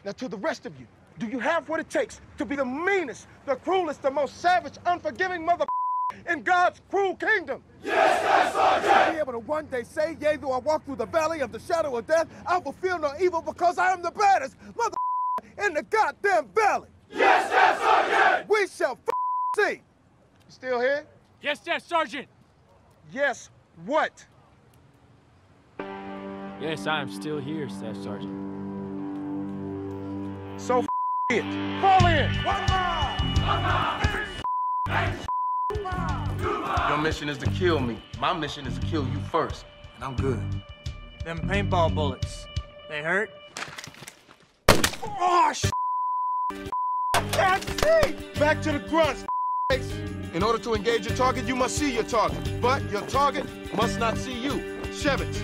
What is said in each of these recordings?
Now, to the rest of you, do you have what it takes to be the meanest, the cruelest, the most savage, unforgiving mother in God's cruel kingdom? Yes, Staff Sergeant! To be able to one day say, yea, though I walk through the valley of the shadow of death, I will feel no evil because I am the baddest mother in the goddamn valley. Yes, Staff Sergeant! We shall see. You still here? Yes, Staff Sergeant! Yes, what? Yes, I am still here, Staff Sergeant. So it. Fall in. Your mission is to kill me. My mission is to kill you first, and I'm good. Them paintball bullets, they hurt? Oh, can't see. Back to the grunts. In order to engage your target, you must see your target. But your target must not see you. Shevitz.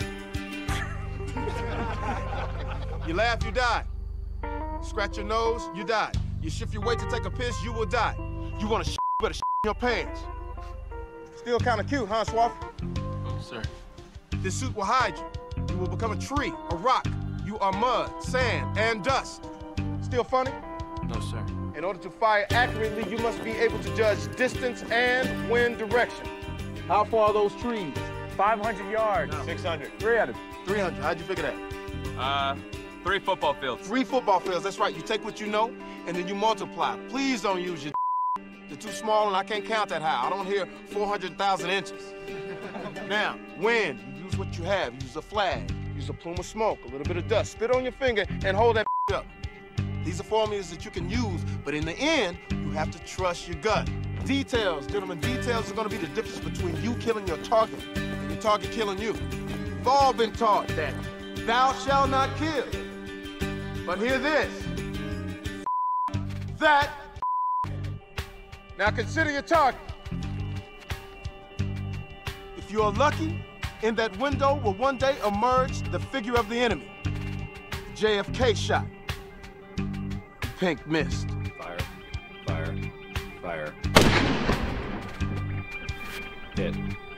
You laugh, you die. Scratch your nose, you die. You shift your weight to take a piss, you will die. You want to better in your pants. Still kind of cute, huh, Swofford? Oh, sir. This suit will hide you. You will become a tree, a rock. You are mud, sand, and dust. Still funny? No, sir. In order to fire accurately, you must be able to judge distance and wind direction. How far are those trees? 500 yards. No. 600. 300. 300. How'd you figure that? 3 football fields. 3 football fields. That's right. You take what you know, and then you multiply. Please don't use your They're too small, and I can't count that high. I don't hear 400,000 inches. Now, wind. You use what you have. Use a flag. Use a plume of smoke, a little bit of dust. Spit on your finger and hold that up. These are formulas that you can use, but in the end, you have to trust your gut. Details, gentlemen, details are gonna be the difference between you killing your target and your target killing you. We've all been taught that thou shalt not kill. But hear this. That. Now consider your target. If you are lucky, in that window will one day emerge the figure of the enemy. JFK shot. Pink mist. Fire, fire, fire. Hit.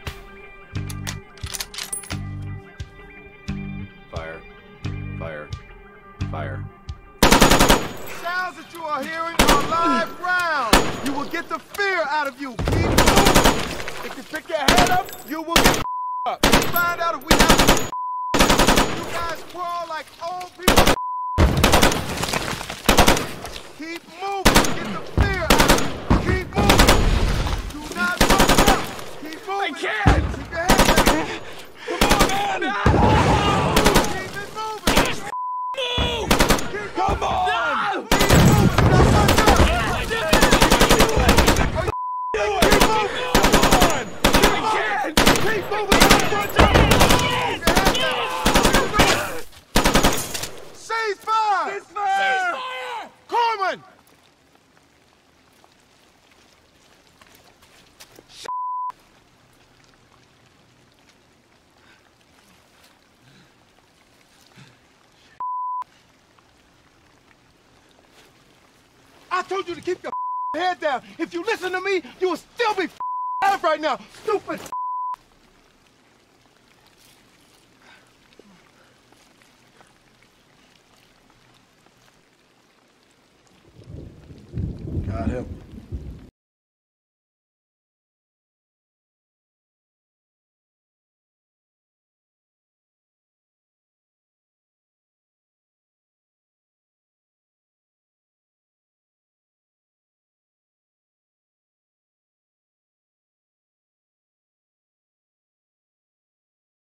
Fire, fire, fire. Sounds that you are hearing are live rounds. You will get the fear out of you. Keep moving. If you pick your head up, you will get up. Find out if we have you guys crawl like old people. Keep moving. Get the fear out of you. Keep moving. Do not look up. Keep moving. I can't. Keep your head down. Come on, man. No. Keep it moving. Move. Keep Come on. No. Keep moving. Don't look up. Keep moving! Ceasefire! Ceasefire! Corman! I told you to keep your head down. If you listen to me, you will still be alive right now. Stupid. God help.